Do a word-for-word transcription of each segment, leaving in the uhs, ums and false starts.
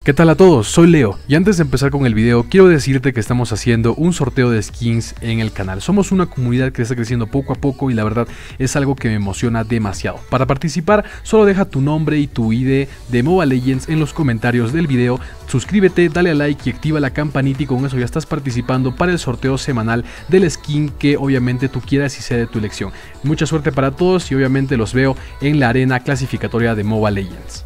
¿Qué tal a todos? Soy Leo y antes de empezar con el video quiero decirte que estamos haciendo un sorteo de skins en el canal. Somos una comunidad que está creciendo poco a poco y la verdad es algo que me emociona demasiado. Para participar solo deja tu nombre y tu I D de Mobile Legends en los comentarios del video, suscríbete, dale a like y activa la campanita y con eso ya estás participando para el sorteo semanal del skin que obviamente tú quieras y sea de tu elección. Mucha suerte para todos y obviamente los veo en la arena clasificatoria de Mobile Legends.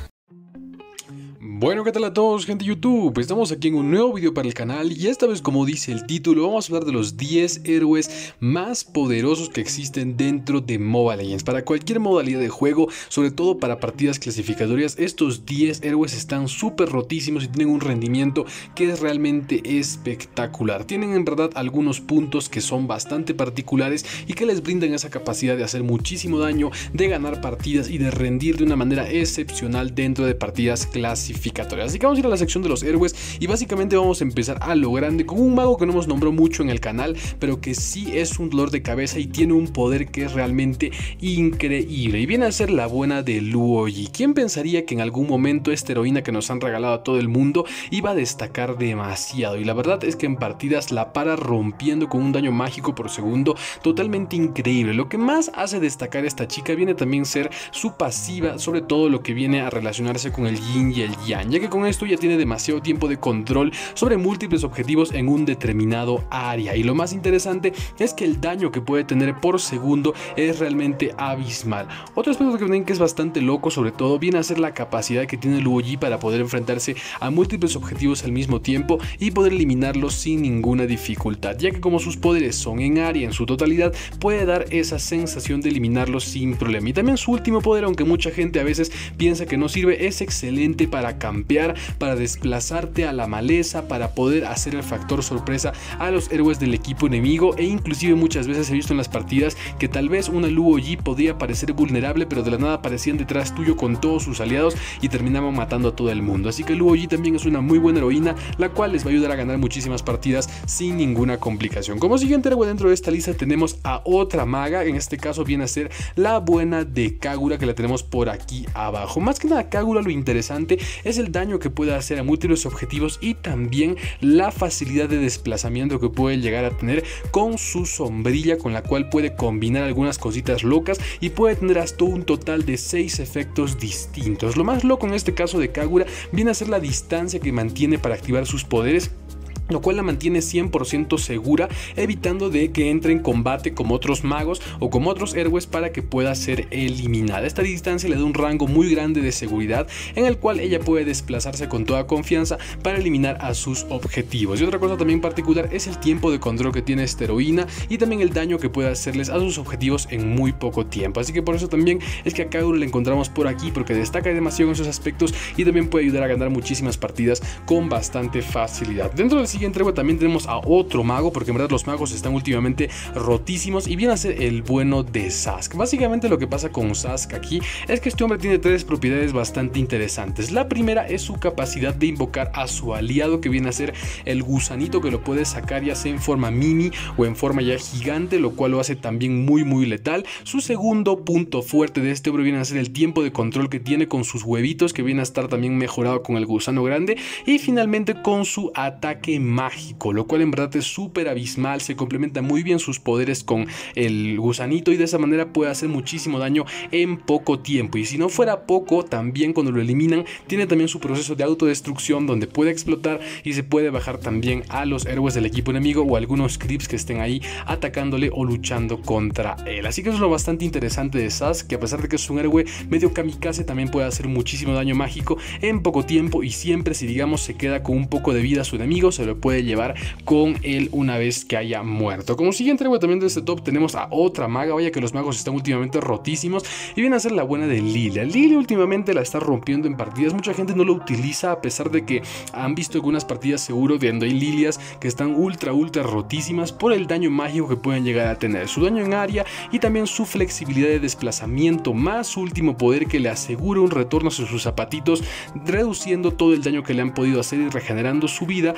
Bueno, ¿qué tal a todos, gente de YouTube? Estamos aquí en un nuevo video para el canal y esta vez, como dice el título, vamos a hablar de los diez héroes más poderosos que existen dentro de Mobile Legends. Para cualquier modalidad de juego, sobre todo para partidas clasificatorias, estos diez héroes están súper rotísimos y tienen un rendimiento que es realmente espectacular. Tienen en verdad algunos puntos que son bastante particulares y que les brindan esa capacidad de hacer muchísimo daño, de ganar partidas y de rendir de una manera excepcional dentro de partidas clasificatorias. Así que vamos a ir a la sección de los héroes y básicamente vamos a empezar a lo grande con un mago que no hemos nombrado mucho en el canal, pero que sí es un dolor de cabeza y tiene un poder que es realmente increíble y viene a ser la buena de Luoyi. ¿Quién pensaría que en algún momento esta heroína que nos han regalado a todo el mundo iba a destacar demasiado? Y la verdad es que en partidas la para rompiendo con un daño mágico por segundo totalmente increíble. Lo que más hace destacar a esta chica viene también ser su pasiva, sobre todo lo que viene a relacionarse con el yin y el yang, ya que con esto ya tiene demasiado tiempo de control sobre múltiples objetivos en un determinado área. Y lo más interesante es que el daño que puede tener por segundo es realmente abismal. Otro aspecto que también que es bastante loco, sobre todo, viene a ser la capacidad que tiene Luoyi para poder enfrentarse a múltiples objetivos al mismo tiempo y poder eliminarlos sin ninguna dificultad, ya que como sus poderes son en área en su totalidad, puede dar esa sensación de eliminarlos sin problema. Y también su último poder, aunque mucha gente a veces piensa que no sirve, es excelente para campear, para desplazarte a la maleza, para poder hacer el factor sorpresa a los héroes del equipo enemigo, e inclusive muchas veces he visto en las partidas que tal vez una Luoyi podía parecer vulnerable, pero de la nada aparecían detrás tuyo con todos sus aliados y terminaban matando a todo el mundo. Así que Luoyi también es una muy buena heroína, la cual les va a ayudar a ganar muchísimas partidas sin ninguna complicación. Como siguiente héroe dentro de esta lista tenemos a otra maga, en este caso viene a ser la buena de Kagura, que la tenemos por aquí abajo. Más que nada Kagura, lo interesante es el daño que puede hacer a múltiples objetivos y también la facilidad de desplazamiento que puede llegar a tener con su sombrilla, con la cual puede combinar algunas cositas locas y puede tener hasta un total de seis efectos distintos. Lo más loco en este caso de Kagura viene a ser la distancia que mantiene para activar sus poderes, lo cual la mantiene cien por ciento segura, evitando de que entre en combate como otros magos o como otros héroes para que pueda ser eliminada. Esta distancia le da un rango muy grande de seguridad en el cual ella puede desplazarse con toda confianza para eliminar a sus objetivos. Y otra cosa también particular es el tiempo de control que tiene esta heroína y también el daño que puede hacerles a sus objetivos en muy poco tiempo. Así que por eso también es que a Kagura la encontramos por aquí, porque destaca demasiado en esos aspectos y también puede ayudar a ganar muchísimas partidas con bastante facilidad. Dentro del siguiente héroe también tenemos a otro mago, porque en verdad los magos están últimamente rotísimos, y viene a ser el bueno de Sask. Básicamente lo que pasa con Sask aquí es que este hombre tiene tres propiedades bastante interesantes. La primera es su capacidad de invocar a su aliado, que viene a ser el gusanito, que lo puede sacar ya sea en forma mini o en forma ya gigante, lo cual lo hace también muy muy letal. Su segundo punto fuerte de este hombre viene a ser el tiempo de control que tiene con sus huevitos, que viene a estar también mejorado con el gusano grande, y finalmente con su ataque mágico, lo cual en verdad es súper abismal. Se complementa muy bien sus poderes con el gusanito y de esa manera puede hacer muchísimo daño en poco tiempo. Y si no fuera poco, también cuando lo eliminan tiene también su proceso de autodestrucción, donde puede explotar y se puede bajar también a los héroes del equipo enemigo o algunos creeps que estén ahí atacándole o luchando contra él. Así que eso es lo bastante interesante de Sask, que a pesar de que es un héroe medio kamikaze, también puede hacer muchísimo daño mágico en poco tiempo, y siempre si digamos se queda con un poco de vida a su enemigo, se lo puede llevar con él una vez que haya muerto. Como siguiente héroe también de este top tenemos a otra maga. Vaya que los magos están últimamente rotísimos, y viene a ser la buena de Lilia. Lilia últimamente la está rompiendo en partidas, mucha gente no lo utiliza a pesar de que han visto algunas partidas seguro de donde hay Lilias que están ultra ultra rotísimas por el daño mágico que pueden llegar a tener, su daño en área y también su flexibilidad de desplazamiento, más su último poder que le asegura un retorno hacia sus zapatitos, reduciendo todo el daño que le han podido hacer y regenerando su vida, le permite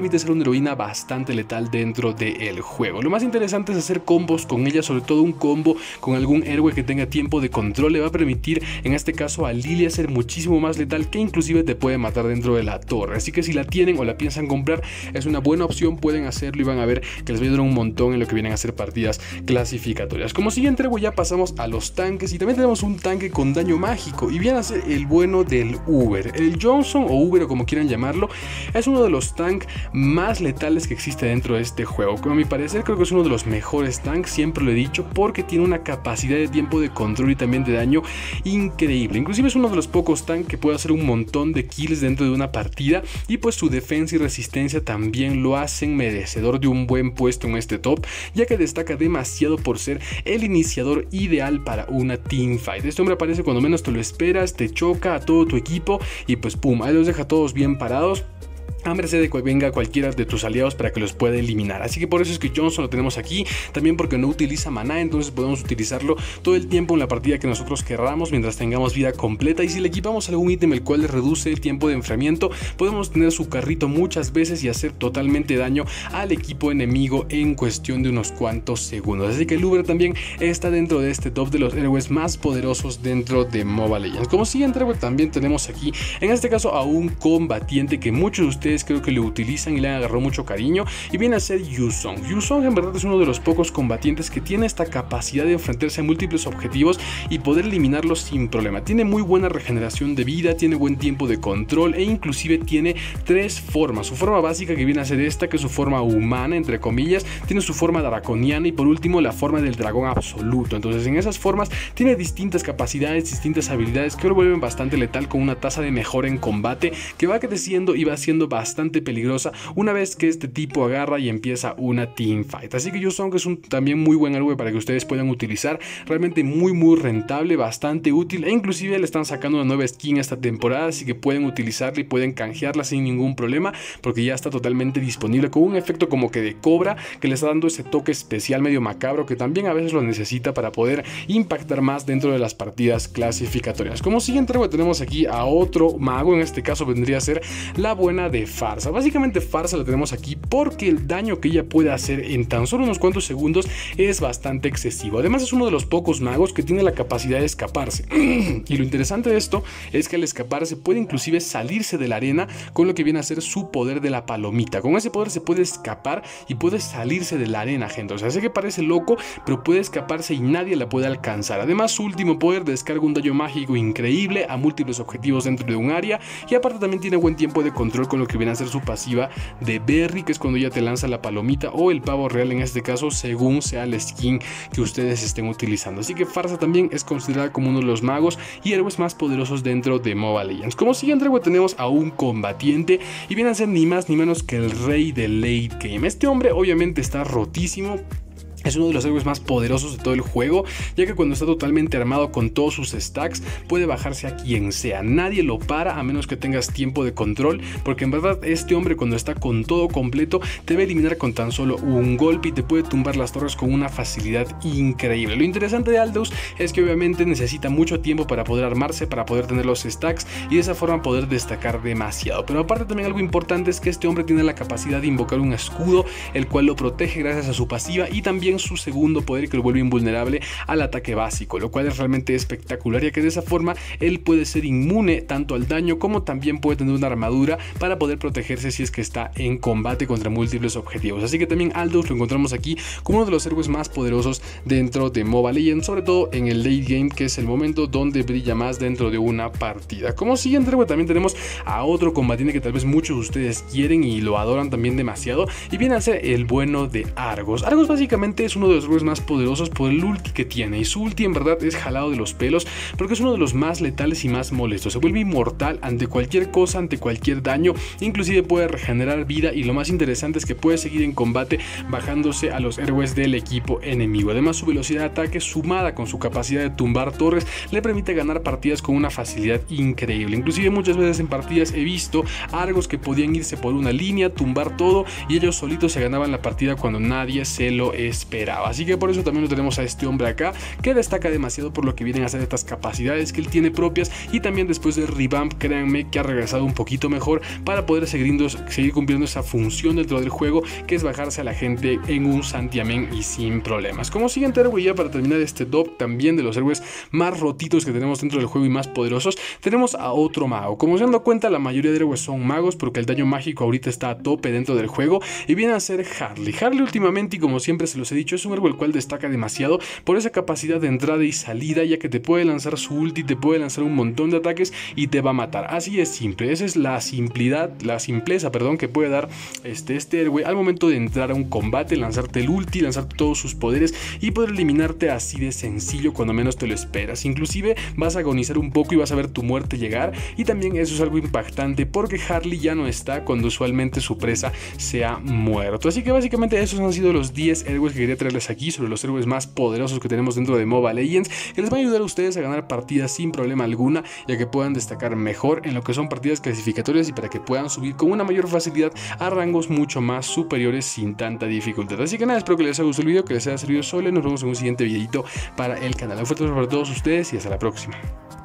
permite ser una heroína bastante letal dentro del juego. Lo más interesante es hacer combos con ella, sobre todo un combo con algún héroe que tenga tiempo de control le va a permitir en este caso a Lilia ser muchísimo más letal, que inclusive te puede matar dentro de la torre. Así que si la tienen o la piensan comprar, es una buena opción, pueden hacerlo y van a ver que les va a ayudar un montón en lo que vienen a ser partidas clasificatorias. Como siguiente héroe ya pasamos a los tanques y también tenemos un tanque con daño mágico y viene a ser el bueno del Uber. El Johnson o Uber o como quieran llamarlo, es uno de los tanques más letales que existe dentro de este juego. Como a mi parecer creo que es uno de los mejores tanques, siempre lo he dicho, porque tiene una capacidad de tiempo de control y también de daño increíble. Inclusive es uno de los pocos tanques que puede hacer un montón de kills dentro de una partida y pues su defensa y resistencia también lo hacen merecedor de un buen puesto en este top, ya que destaca demasiado por ser el iniciador ideal para una teamfight. Este hombre aparece cuando menos te lo esperas, te choca a todo tu equipo y pues pum, ahí los deja a todos bien parados, a merced de que venga cualquiera de tus aliados para que los pueda eliminar. Así que por eso es que Johnson lo tenemos aquí, también porque no utiliza maná, entonces podemos utilizarlo todo el tiempo en la partida que nosotros querramos mientras tengamos vida completa, y si le equipamos algún ítem el cual le reduce el tiempo de enfriamiento, podemos tener su carrito muchas veces y hacer totalmente daño al equipo enemigo en cuestión de unos cuantos segundos. Así que el Uber también está dentro de este top de los héroes más poderosos dentro de Mobile Legends. Como siguiente héroe también tenemos aquí, en este caso a un combatiente que muchos de ustedes creo que lo utilizan y le han agarrado mucho cariño, y viene a ser Yusong. Yusong en verdad es uno de los pocos combatientes que tiene esta capacidad de enfrentarse a múltiples objetivos y poder eliminarlos sin problema. Tiene muy buena regeneración de vida, tiene buen tiempo de control e inclusive tiene tres formas. Su forma básica, que viene a ser esta, que es su forma humana entre comillas, tiene su forma draconiana y por último la forma del dragón absoluto. Entonces en esas formas tiene distintas capacidades, distintas habilidades que lo vuelven bastante letal, con una tasa de mejora en combate que va creciendo y va siendo bastante bastante peligrosa una vez que este tipo agarra y empieza una teamfight. Así que Yusong es un también muy buen héroe para que ustedes puedan utilizar, realmente muy muy rentable, bastante útil, e inclusive le están sacando una nueva skin esta temporada, así que pueden utilizarla y pueden canjearla sin ningún problema, porque ya está totalmente disponible con un efecto como que de cobra que le está dando ese toque especial medio macabro que también a veces lo necesita para poder impactar más dentro de las partidas clasificatorias. Como siguiente héroe tenemos aquí a otro mago, en este caso vendría a ser la buena de Pharsa. Básicamente Pharsa la tenemos aquí porque el daño que ella puede hacer en tan solo unos cuantos segundos es bastante excesivo. Además es uno de los pocos magos que tiene la capacidad de escaparse. Y lo interesante de esto es que al escaparse puede inclusive salirse de la arena con lo que viene a ser su poder de la palomita. Con ese poder se puede escapar y puede salirse de la arena, gente. O sea, sé que parece loco, pero puede escaparse y nadie la puede alcanzar. Además, su último poder descarga un daño mágico increíble a múltiples objetivos dentro de un área, y aparte también tiene buen tiempo de control con lo que viene a ser su pasiva de Berry, que es cuando ya te lanza la palomita o el pavo real en este caso, según sea la skin que ustedes estén utilizando. Así que Pharsa también es considerada como uno de los magos y héroes más poderosos dentro de Mobile Legends. Como siguiente héroe tenemos a un combatiente y viene a ser ni más ni menos que el rey del late game. Este hombre obviamente está rotísimo. Es uno de los héroes más poderosos de todo el juego, ya que cuando está totalmente armado con todos sus stacks puede bajarse a quien sea. Nadie lo para a menos que tengas tiempo de control, porque en verdad este hombre cuando está con todo completo te va a eliminar con tan solo un golpe y te puede tumbar las torres con una facilidad increíble. Lo interesante de Aldous es que obviamente necesita mucho tiempo para poder armarse, para poder tener los stacks y de esa forma poder destacar demasiado. Pero aparte también algo importante es que este hombre tiene la capacidad de invocar un escudo, el cual lo protege gracias a su pasiva, y también su segundo poder que lo vuelve invulnerable al ataque básico, lo cual es realmente espectacular, ya que de esa forma él puede ser inmune tanto al daño como también puede tener una armadura para poder protegerse si es que está en combate contra múltiples objetivos. Así que también Aldous lo encontramos aquí como uno de los héroes más poderosos dentro de Mobile Legends, sobre todo en el late game, que es el momento donde brilla más dentro de una partida. Como siguiente héroe también tenemos a otro combatiente que tal vez muchos de ustedes quieren y lo adoran también demasiado, y viene a ser el bueno de Argos. Argos básicamente es uno de los héroes más poderosos por el ulti que tiene, y su ulti en verdad es jalado de los pelos porque es uno de los más letales y más molestos. Se vuelve inmortal ante cualquier cosa, ante cualquier daño, inclusive puede regenerar vida, y lo más interesante es que puede seguir en combate bajándose a los héroes del equipo enemigo. Además, su velocidad de ataque sumada con su capacidad de tumbar torres le permite ganar partidas con una facilidad increíble. Inclusive muchas veces en partidas he visto Argos que podían irse por una línea, tumbar todo, y ellos solitos se ganaban la partida cuando nadie se lo esperaba. esperaba. Así que por eso también lo tenemos a este hombre acá, que destaca demasiado por lo que vienen a ser estas capacidades que él tiene propias, y también después del revamp, créanme que ha regresado un poquito mejor para poder seguir, seguir cumpliendo esa función dentro del juego, que es bajarse a la gente en un santiamén y sin problemas. Como siguiente héroe, ya para terminar este top también de los héroes más rotitos que tenemos dentro del juego y más poderosos, tenemos a otro mago. Como se han dado cuenta, la mayoría de héroes son magos porque el daño mágico ahorita está a tope dentro del juego, y viene a ser Harley. Harley últimamente, y como siempre se los he dicho, es un héroe el cual destaca demasiado por esa capacidad de entrada y salida, ya que te puede lanzar su ulti, te puede lanzar un montón de ataques y te va a matar. Así es simple, esa es la simplicidad, la simpleza, perdón, que puede dar este, este héroe al momento de entrar a un combate, lanzarte el ulti, lanzarte todos sus poderes y poder eliminarte así de sencillo cuando menos te lo esperas. Inclusive vas a agonizar un poco y vas a ver tu muerte llegar, y también eso es algo impactante porque Harley ya no está cuando usualmente su presa se ha muerto. Así que básicamente esos han sido los diez héroes que quería traerles aquí sobre los héroes más poderosos que tenemos dentro de Mobile Legends, que les va a ayudar a ustedes a ganar partidas sin problema alguna, ya que puedan destacar mejor en lo que son partidas clasificatorias y para que puedan subir con una mayor facilidad a rangos mucho más superiores sin tanta dificultad. Así que nada, espero que les haya gustado el video, que les haya servido solo, y nos vemos en un siguiente videito para el canal. Un fuerte abrazo para todos ustedes y hasta la próxima.